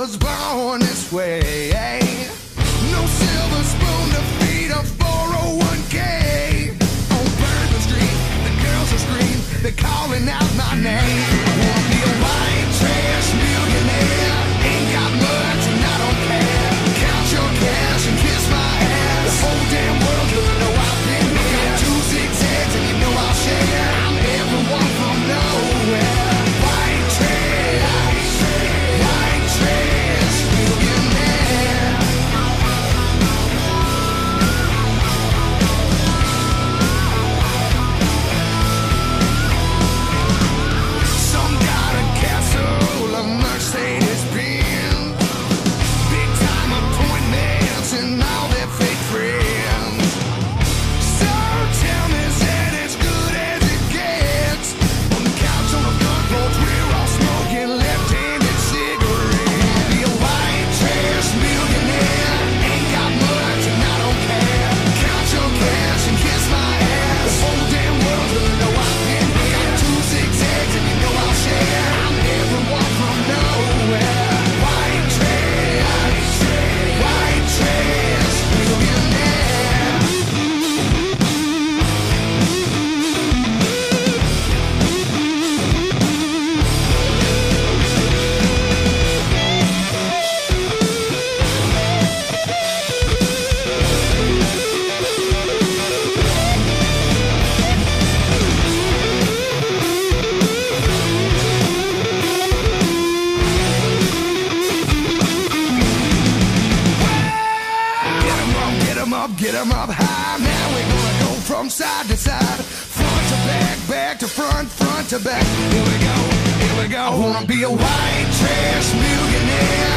was born this way. No silver spoon to feed a 401k. On Bourbon Street, the girls will scream, they're calling out my name. I wanna be a white trash millionaire. Ain't got much and I don't care. Count your cash and kiss my ass. The whole damn world gonna know I've been here. Got 2 zigzags and you know I'll share. I'm everyone from nowhere. White trash, white trash millionaire. Some got a castle of Mercedes-Benz, big time appointments and all their fake friends. So tell me, is that as good as it gets? On the couch on the front porch, we're all smoking left-handed cigarettes. Be a white trash millionaire. Ain't got much and I don't care. Count your cash and kiss my ass. The whole damn world gonna know I've been here. Got 2 zigzags and you know I'll share. I'm everyone from nowhere. White trash, white trash millionaire. Get 'em up high. Now we're gonna go from side to side, front to back, back to front, front to back. Here we go, here we go. I wanna be a white trash millionaire.